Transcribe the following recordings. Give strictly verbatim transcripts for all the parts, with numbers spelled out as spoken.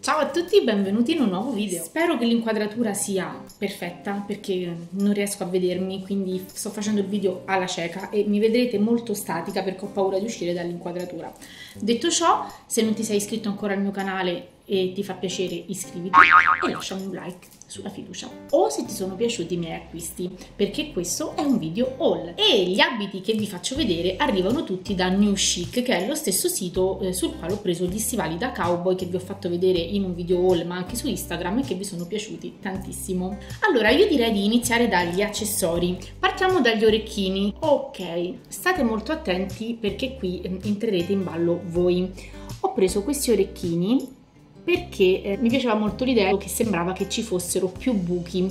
Ciao a tutti, benvenuti in un nuovo video. Spero che l'inquadratura sia perfetta perché non riesco a vedermi, quindi sto facendo il video alla cieca e mi vedrete molto statica perché ho paura di uscire dall'inquadratura. Detto ciò, se non ti sei iscritto ancora al mio canale e ti fa piacere, iscriviti e lasciami un like sulla fiducia. O se ti sono piaciuti i miei acquisti, perché questo è un video haul e gli abiti che vi faccio vedere arrivano tutti da New Chic, che è lo stesso sito eh, sul quale ho preso gli stivali da cowboy che vi ho fatto vedere in un video haul ma anche su Instagram e che vi sono piaciuti tantissimo. Allora io direi di iniziare dagli accessori. Partiamo dagli orecchini. Ok, state molto attenti perché qui eh, entrerete in ballo voi. Ho preso questi orecchini perché eh, mi piaceva molto l'idea che sembrava che ci fossero più buchi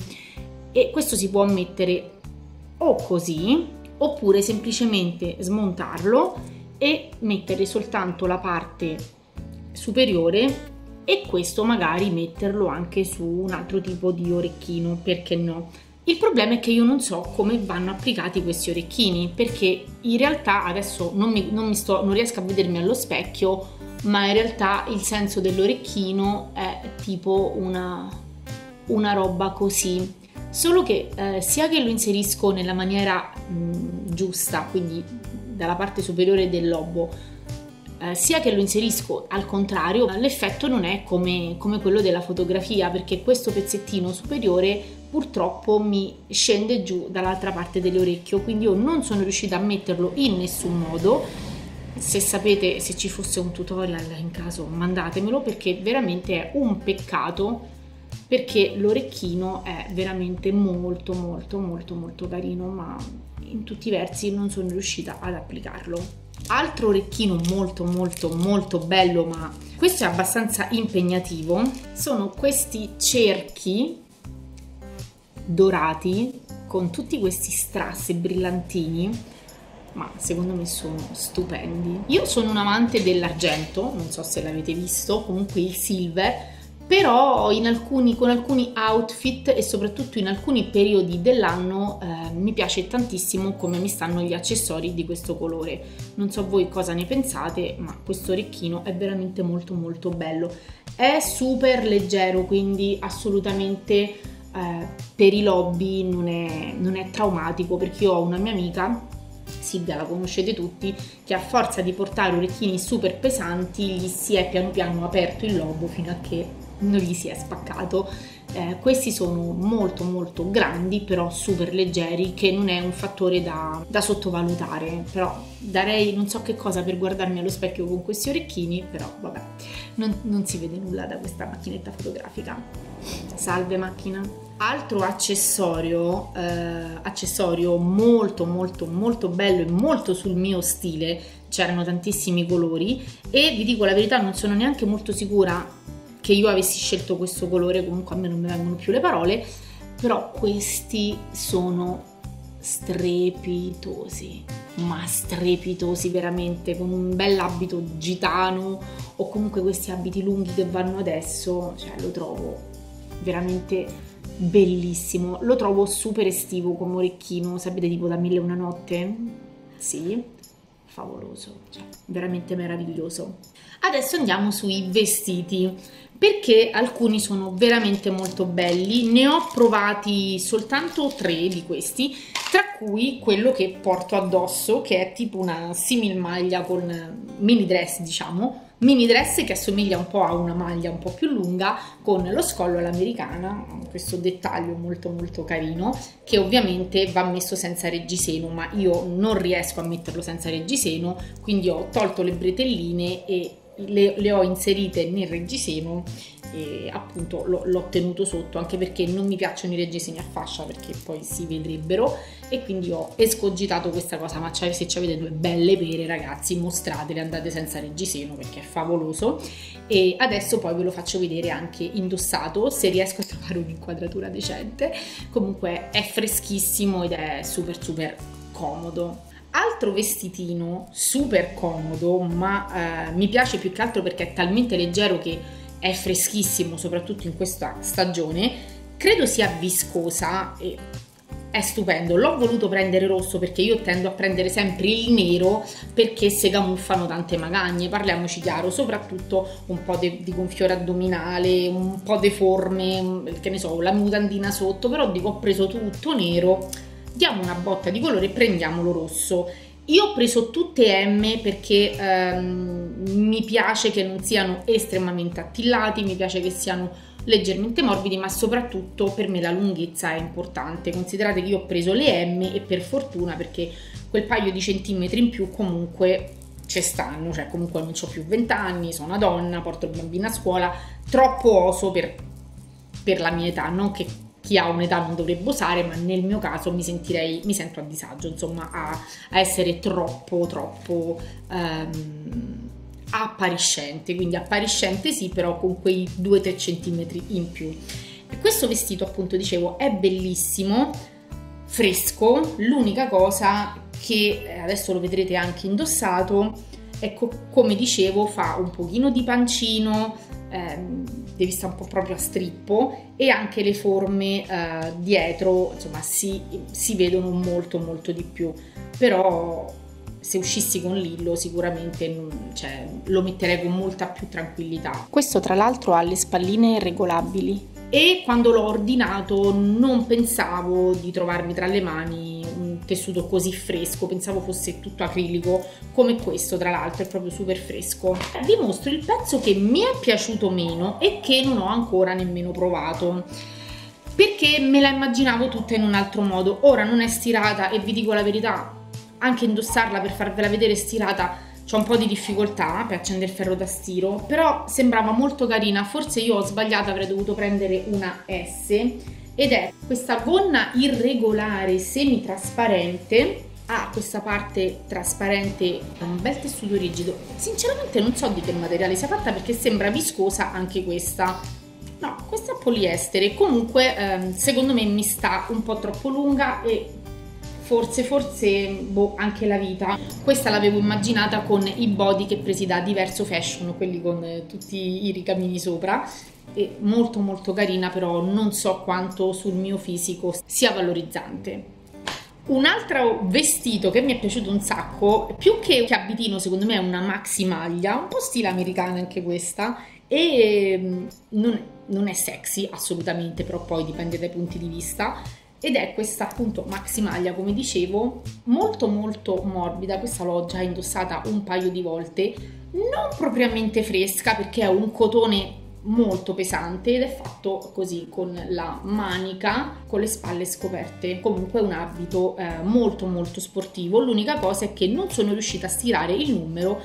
e questo si può mettere o così oppure semplicemente smontarlo e mettere soltanto la parte superiore e questo magari metterlo anche su un altro tipo di orecchino, perché no? Il problema è che io non so come vanno applicati questi orecchini perché in realtà adesso non, mi, non, mi sto, non riesco a vedermi allo specchio, ma in realtà il senso dell'orecchino è tipo una, una roba così, solo che eh, sia che lo inserisco nella maniera mh, giusta, quindi dalla parte superiore del lobo, eh, sia che lo inserisco al contrario, l'effetto non è come, come quello della fotografia, perché questo pezzettino superiore purtroppo mi scende giù dall'altra parte dell'orecchio, quindi io non sono riuscita a metterlo in nessun modo. Se sapete, se ci fosse un tutorial in caso mandatemelo, perché veramente è un peccato, perché l'orecchino è veramente molto molto molto molto carino, ma in tutti i versi non sono riuscita ad applicarlo. Altro orecchino molto molto molto bello, ma questo è abbastanza impegnativo, sono questi cerchi dorati con tutti questi strass e brillantini, ma secondo me sono stupendi. Io sono un amante dell'argento, non so se l'avete visto, comunque il silver, però in alcuni, con alcuni outfit e soprattutto in alcuni periodi dell'anno eh, mi piace tantissimo come mi stanno gli accessori di questo colore. Non so voi cosa ne pensate, ma questo orecchino è veramente molto molto bello. È super leggero, quindi assolutamente eh, per i lobby non è, non è traumatico, perché io ho una mia amica, Silvia, la conoscete tutti, che a forza di portare orecchini super pesanti gli si è piano piano aperto il lobo fino a che non gli si è spaccato. Eh, questi sono molto molto grandi, però super leggeri, che non è un fattore da, da sottovalutare, però darei non so che cosa per guardarmi allo specchio con questi orecchini, però vabbè, non, non si vede nulla da questa macchinetta fotografica. Salve macchina. Altro accessorio, eh, accessorio molto molto molto bello e molto sul mio stile, c'erano tantissimi colori e vi dico la verità, non sono neanche molto sicura che io avessi scelto questo colore, comunque a me non mi vengono più le parole, però questi sono strepitosi, ma strepitosi veramente, con un bel abito gitano o comunque questi abiti lunghi che vanno adesso, cioè lo trovo veramente bellissimo. Lo trovo super estivo come orecchino, sapete, tipo da Mille e una notte? Sì, favoloso, cioè veramente meraviglioso. Adesso andiamo sui vestiti, perché alcuni sono veramente molto belli. Ne ho provati soltanto tre di questi, tra cui quello che porto addosso, che è tipo una simil maglia con mini dress, diciamo mini dress che assomiglia un po' a una maglia un po' più lunga con lo scollo all'americana, questo dettaglio molto molto carino, che ovviamente va messo senza reggiseno, ma io non riesco a metterlo senza reggiseno, quindi ho tolto le bretelline e le, le ho inserite nel reggiseno e appunto l'ho tenuto sotto, anche perché non mi piacciono i reggiseni a fascia perché poi si vedrebbero, e quindi ho escogitato questa cosa. Ma se ci avete due belle pere, ragazzi, mostratele, andate senza reggiseno perché è favoloso. E adesso poi ve lo faccio vedere anche indossato, se riesco a trovare un'inquadratura decente. Comunque è freschissimo ed è super super comodo. Altro vestitino super comodo, ma eh, mi piace più che altro perché è talmente leggero che è freschissimo, soprattutto in questa stagione, credo sia viscosa e è stupendo. L'ho voluto prendere rosso perché io tendo a prendere sempre il nero perché si camuffano tante magagne, parliamoci chiaro, soprattutto un po' di gonfiore addominale, un po' deforme, che ne so, la mutandina sotto, però dico ho preso tutto nero, diamo una botta di colore e prendiamolo rosso. Io ho preso tutte M perché ehm, mi piace che non siano estremamente attillati, mi piace che siano leggermente morbidi, ma soprattutto per me la lunghezza è importante. Considerate che io ho preso le M e per fortuna, perché quel paio di centimetri in più comunque ci stanno, cioè comunque non ho più venti anni, sono una donna, porto il bambino a scuola, troppo oso per, per la mia età, non che chi ha un'età non dovrebbe usare, ma nel mio caso mi sentirei, mi sento a disagio, insomma, a, a essere troppo, troppo um, appariscente, quindi appariscente sì, però con quei due tre centimetri in più. E questo vestito, appunto, dicevo, è bellissimo, fresco, l'unica cosa che adesso lo vedrete anche indossato, ecco, come dicevo, fa un pochino di pancino, ehm, devi stare un po' proprio a strippo, e anche le forme eh, dietro, insomma, si, si vedono molto molto di più, però se uscissi con Lillo sicuramente, cioè, lo metterei con molta più tranquillità. Questo tra l'altro ha le spalline regolabili e quando l'ho ordinato non pensavo di trovarmi tra le mani un tessuto così fresco, pensavo fosse tutto acrilico come questo, tra l'altro è proprio super fresco. Vi mostro il pezzo che mi è piaciuto meno e che non ho ancora nemmeno provato, perché me la immaginavo tutta in un altro modo. Ora non è stirata e vi dico la verità, anche indossarla per farvela vedere stirata c'ho un po' di difficoltà per accendere il ferro da stiro, però sembrava molto carina. Forse io ho sbagliato, avrei dovuto prendere una S, ed è questa gonna irregolare semitrasparente, ha questa parte trasparente, un bel tessuto rigido, sinceramente non so di che materiale sia fatta perché sembra viscosa anche questa. No, questa è poliestere, comunque ehm, secondo me mi sta un po' troppo lunga e forse, forse, boh, anche la vita. Questa l'avevo immaginata con i body che presi da Diverso Fashion, quelli con eh, tutti i ricamini sopra, e molto molto carina, però non so quanto sul mio fisico sia valorizzante. Un altro vestito che mi è piaciuto un sacco, più che abitino, secondo me è una maxi maglia, un po' stile americana anche questa, e non, non è sexy assolutamente, però poi dipende dai punti di vista. Ed è questa appunto maxi maglia, come dicevo, molto molto morbida. Questa l'ho già indossata un paio di volte, non propriamente fresca perché è un cotone molto pesante ed è fatto così con la manica, con le spalle scoperte. Comunque è un abito eh, molto molto sportivo. L'unica cosa è che non sono riuscita a stirare il numero,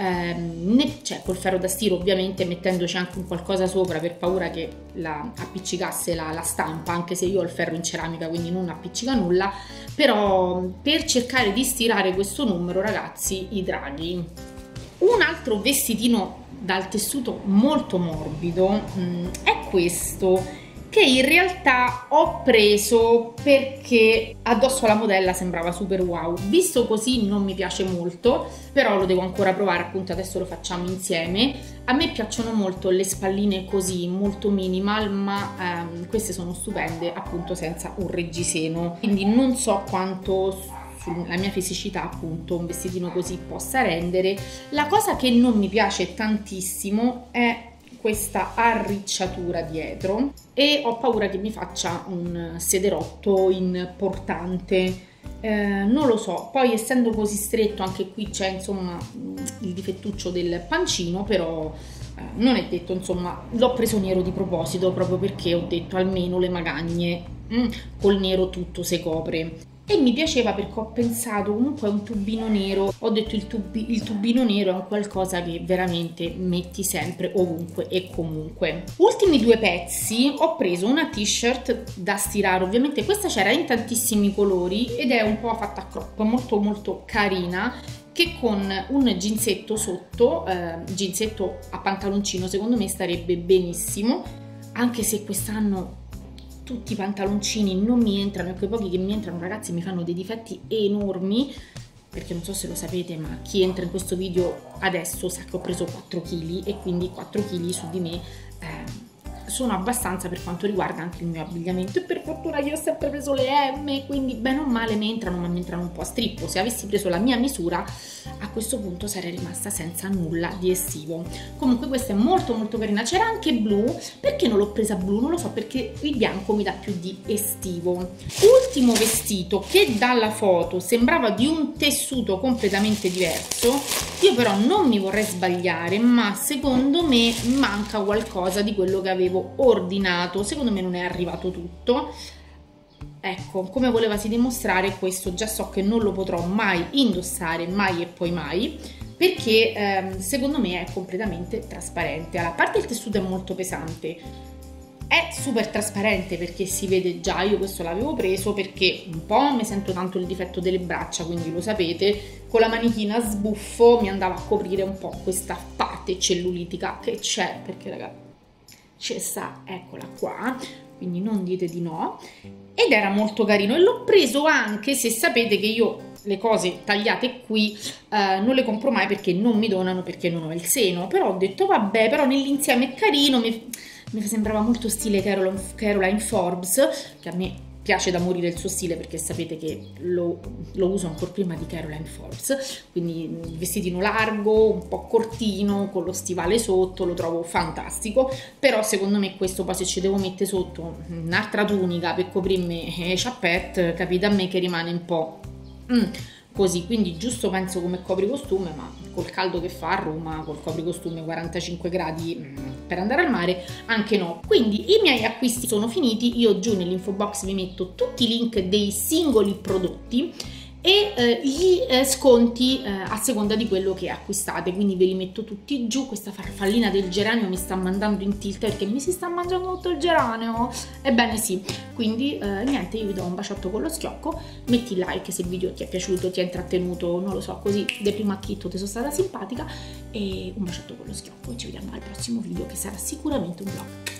ehm, né, cioè col ferro da stiro ovviamente, mettendoci anche un qualcosa sopra per paura che la appiccicasse la, la stampa, anche se io ho il ferro in ceramica quindi non appiccica nulla, però per cercare di stirare questo numero, ragazzi, i draghi. Un altro vestitino dal tessuto molto morbido mh, è questo, che in realtà ho preso perché addosso alla modella sembrava super wow. Visto così non mi piace molto, però lo devo ancora provare, appunto adesso lo facciamo insieme. A me piacciono molto le spalline così, molto minimal, ma ehm, queste sono stupende appunto senza un reggiseno, quindi non so quanto la mia fisicità appunto un vestitino così possa rendere. La cosa che non mi piace tantissimo è questa arricciatura dietro e ho paura che mi faccia un sederotto importante, eh, non lo so. Poi essendo così stretto anche qui c'è insomma il difettuccio del pancino, però eh, non è detto, insomma l'ho preso nero di proposito proprio perché ho detto almeno le magagne mm, col nero tutto si copre. E mi piaceva perché ho pensato comunque a un tubino nero, ho detto il, tubi, il tubino nero è un qualcosa che veramente metti sempre ovunque e comunque. Ultimi due pezzi, ho preso una t-shirt da stirare, ovviamente questa c'era in tantissimi colori ed è un po' fatta a crop, molto molto carina, che con un jeansetto sotto, eh, jeansetto a pantaloncino secondo me starebbe benissimo, anche se quest'anno tutti i pantaloncini non mi entrano e quei pochi che mi entrano, ragazzi, mi fanno dei difetti enormi, perché non so se lo sapete, ma chi entra in questo video adesso sa che ho preso quattro chili e quindi quattro chili su di me eh, sono abbastanza per quanto riguarda anche il mio abbigliamento, e per fortuna io ho sempre preso le M, quindi bene o male mi entrano, ma mi entrano un po' a strippo. Se avessi preso la mia misura a questo punto sarei rimasta senza nulla di estivo. Comunque questa è molto molto carina. C'era anche blu, perché non l'ho presa blu? Non lo so, perché il bianco mi dà più di estivo. Ultimo vestito, che dalla foto sembrava di un tessuto completamente diverso, io però non mi vorrei sbagliare, ma secondo me manca qualcosa di quello che avevo ordinato, secondo me non è arrivato tutto. Ecco, come volevasi dimostrare, questo già so che non lo potrò mai indossare, mai e poi mai, perché ehm, secondo me è completamente trasparente. Allora, a parte il tessuto è molto pesante, è super trasparente perché si vede già, io questo l'avevo preso perché un po' mi sento tanto il difetto delle braccia, quindi lo sapete, con la manichina sbuffo mi andava a coprire un po' questa parte cellulitica che c'è, perché ragazzi c'è sta, eccola qua, quindi non dite di no, ed era molto carino e l'ho preso anche se sapete che io le cose tagliate qui eh, non le compro mai perché non mi donano, perché non ho il seno, però ho detto vabbè, però nell'insieme è carino, mi, mi sembrava molto stile Caroline, Caroline Forbes, che a me piace da morire il suo stile perché sapete che lo, lo uso ancora prima di Caroline Forbes, quindi il vestitino largo, un po' cortino, con lo stivale sotto, lo trovo fantastico, però secondo me questo poi se ci devo mettere sotto un'altra tunica per coprirmi le ciappette, capite a me che rimane un po' mm, così, quindi giusto penso come copricostume, ma col caldo che fa a Roma, col copricostume quarantacinque gradi mm, per andare al mare, anche no. Quindi i miei acquisti sono finiti, io giù nell'info box vi metto tutti i link dei singoli prodotti e eh, gli eh, sconti eh, a seconda di quello che acquistate, quindi ve li metto tutti giù. Questa farfallina del geranio mi sta mandando in tilt perché mi si sta mangiando tutto il geranio, ebbene sì, quindi eh, niente, io vi do un baciotto con lo schiocco, metti like se il video ti è piaciuto, ti ha intrattenuto, non lo so, così de primo acchito ti sono stata simpatica, e un baciotto con lo schiocco e ci vediamo al prossimo video che sarà sicuramente un vlog.